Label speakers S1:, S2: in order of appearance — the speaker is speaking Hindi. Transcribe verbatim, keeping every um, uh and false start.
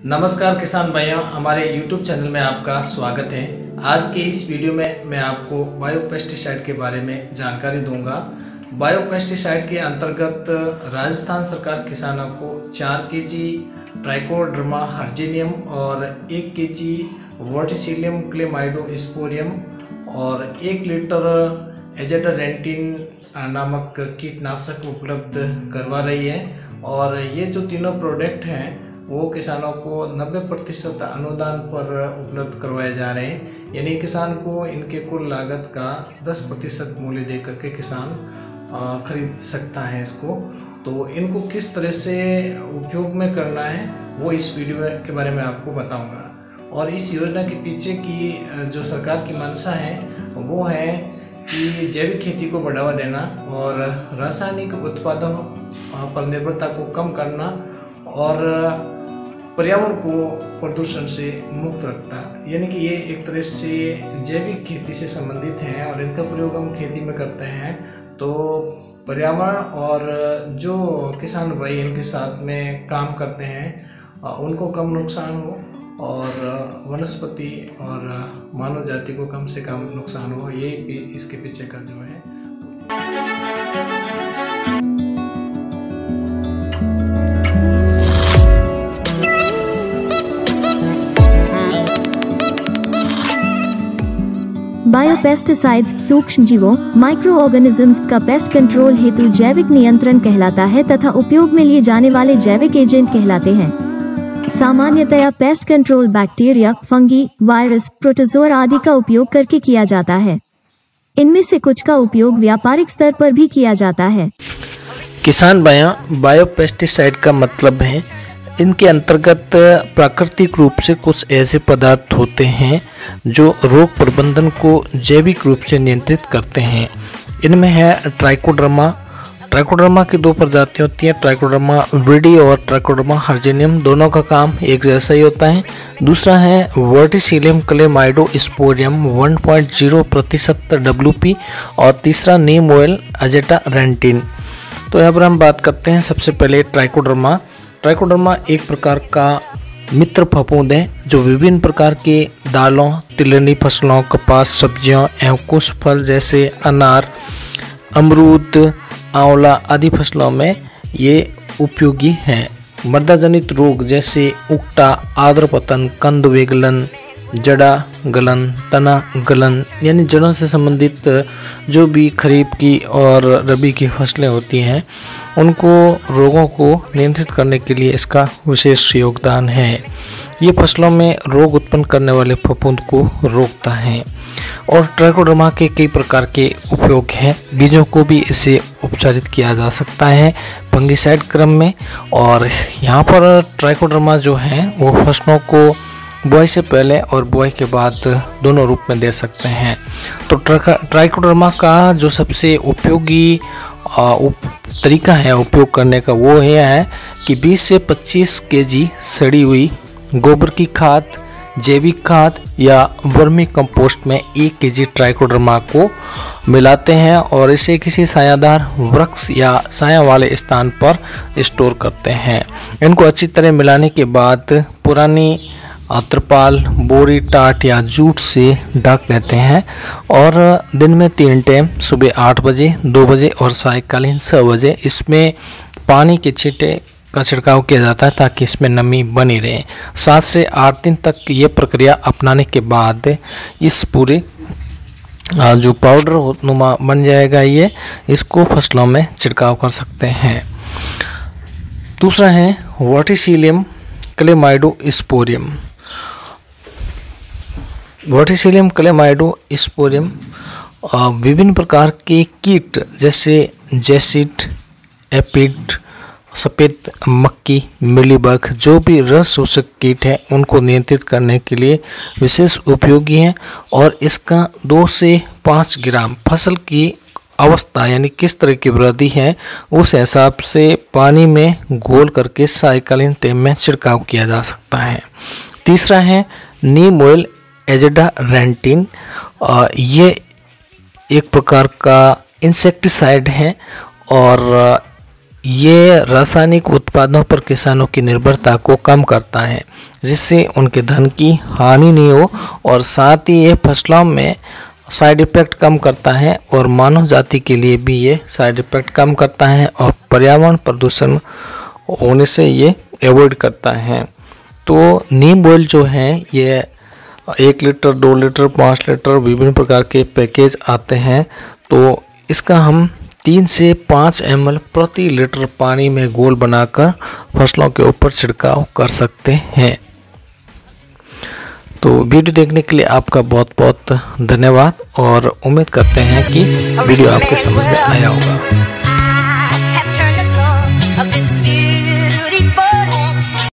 S1: नमस्कार किसान भाइयों, हमारे YouTube चैनल में आपका स्वागत है। आज के इस वीडियो में मैं आपको बायो पेस्टिसाइड के बारे में जानकारी दूंगा। बायो पेस्टिसाइड के अंतर्गत राजस्थान सरकार किसानों को चार केजी ट्राइकोडर्मा हर्जिनियम और एक केजी वर्टिसिलियम क्लेमाइडोस्पोरियम और एक लीटर एजाडारेंटिन नामक कीटनाशक उपलब्ध करवा रही है। और ये जो तीनों प्रोडक्ट हैं वो किसानों को नब्बे प्रतिशत अनुदान पर उपलब्ध करवाए जा रहे हैं, यानी किसान को इनके कुल लागत का दस प्रतिशत मूल्य दे करके किसान खरीद सकता है इसको। तो इनको किस तरह से उपयोग में करना है वो इस वीडियो के बारे में आपको बताऊंगा। और इस योजना के पीछे की जो सरकार की मंशा है वो है कि जैविक खेती को बढ़ावा देना और रासायनिक उत्पादों पर निर्भरता को कम करना और पर्यावरण को प्रदूषण से मुक्त रखता, यानी कि ये एक तरह से जैविक खेती से संबंधित है और इनका प्रयोग हम खेती में करते हैं तो पर्यावरण और जो किसान भाई इनके साथ में काम करते हैं उनको कम नुकसान हो और वनस्पति और मानव जाति को कम से कम नुकसान हो, यही इसके पीछे का जो है।
S2: बायोपेस्टिसाइड्स सूक्ष्म जीवों माइक्रो ऑर्गेनिजम्स का पेस्ट कंट्रोल हेतु जैविक नियंत्रण कहलाता है तथा उपयोग में लिए जाने वाले जैविक एजेंट कहलाते हैं। सामान्यतया pest control bacteria, fungi, virus, protozoa आदि का उपयोग करके किया जाता है। इनमें से कुछ का उपयोग व्यापारिक स्तर पर भी किया जाता है।
S3: किसान भाइयों, बायोपेस्टिसाइड का मतलब है इनके अंतर्गत प्राकृतिक रूप से कुछ ऐसे पदार्थ होते हैं जो रोग प्रबंधन को जैविक रूप से नियंत्रित करते हैं। इनमें है ट्राइकोडर्मा। ट्राइकोडर्मा की दो प्रजातियां होती हैं, ट्राइकोडर्मा विडी और ट्राइकोडर्मा हर्जिनियम। दोनों का काम एक जैसा ही होता है। दूसरा है verticillium chlamydosporium one point zero प्रतिशत डब्ल्यू पी और तीसरा नीम ऑयल एजाडारेंटिन। तो यहाँ पर हम बात करते हैं सबसे पहले ट्राइकोडर्मा। ट्राइकोडर्मा एक प्रकार का मित्र फफूंद है जो विभिन्न प्रकार के दालों, तिलहनी फसलों, कपास, सब्जियों एवं कुछ फल जैसे अनार, अमरूद, आंवला आदि फसलों में ये उपयोगी है। मृदा जनित रोग जैसे उकटा, आर्द्रपतन, कंद विगलन, जड़ा गलन, तना गलन यानी जड़ों से संबंधित जो भी खरीफ की और रबी की फसलें होती हैं उनको रोगों को नियंत्रित करने के लिए इसका विशेष योगदान है। ये फसलों में रोग उत्पन्न करने वाले फफूंद को रोकता है। और ट्राइकोडर्मा के कई प्रकार के उपयोग हैं। बीजों को भी इससे उपचारित किया जा सकता है फंगिसाइड क्रम में। और यहाँ पर ट्राइकोडर्मा जो है वो फसलों को बुआई से पहले और बुआई के बाद दोनों रूप में दे सकते हैं। तो ट्राइकोडर्मा का जो सबसे उपयोगी उप, तरीका है उपयोग करने का वो यह है कि बीस से पच्चीस केजी सड़ी हुई गोबर की खाद, जैविक खाद या वर्मी कंपोस्ट में एक केजी ट्राइकोडर्मा को मिलाते हैं और इसे किसी छायादार वृक्ष या छाया वाले स्थान पर स्टोर करते हैं। इनको अच्छी तरह मिलाने के बाद पुरानी तिरपाल, बोरी, टाट या जूट से ढक देते हैं और दिन में तीन टाइम सुबह आठ बजे, दो बजे और सायंकालीन छः बजे इसमें पानी के छींटे का छिड़काव किया जाता है ताकि इसमें नमी बनी रहे। सात से आठ दिन तक ये प्रक्रिया अपनाने के बाद इस पूरे जो पाउडर नुमा बन जाएगा, ये इसको फसलों में छिड़काव कर सकते हैं। दूसरा है वर्टिसिलियम क्लेमाइडोस्पोरियम। वर्टिसिलियम क्लेमाइडोस्पोरियम विभिन्न प्रकार के कीट जैसे जैसिड, एपिड, सफ़ेद मक्खी, मिलीबग जो भी रस शोषक कीट हैं उनको नियंत्रित करने के लिए विशेष उपयोगी है। और इसका दो से पाँच ग्राम फसल की अवस्था यानी किस तरह की वृद्धि है उस हिसाब से पानी में घोल करके सायंकालीन टाइम में छिड़काव किया जा सकता है। तीसरा है नीम ऑयल एजाडारेंटिन। ये एक प्रकार का इंसेक्टिसाइड है और ये रासायनिक उत्पादों पर किसानों की निर्भरता को कम करता है, जिससे उनके धन की हानि नहीं हो, और साथ ही ये फसलों में साइड इफ़ेक्ट कम करता है और मानव जाति के लिए भी ये साइड इफ़ेक्ट कम करता है और पर्यावरण प्रदूषण होने से ये अवॉइड करता है। तो नीम ऑयल जो है ये एक लीटर, दो लीटर, पाँच लीटर विभिन्न प्रकार के पैकेज आते हैं। तो इसका हम तीन से पाँच एम एल प्रति लीटर पानी में घोल बनाकर फसलों के ऊपर छिड़काव कर सकते हैं। तो वीडियो देखने के लिए आपका बहुत बहुत धन्यवाद और उम्मीद करते हैं कि वीडियो आपके समझ में आया होगा।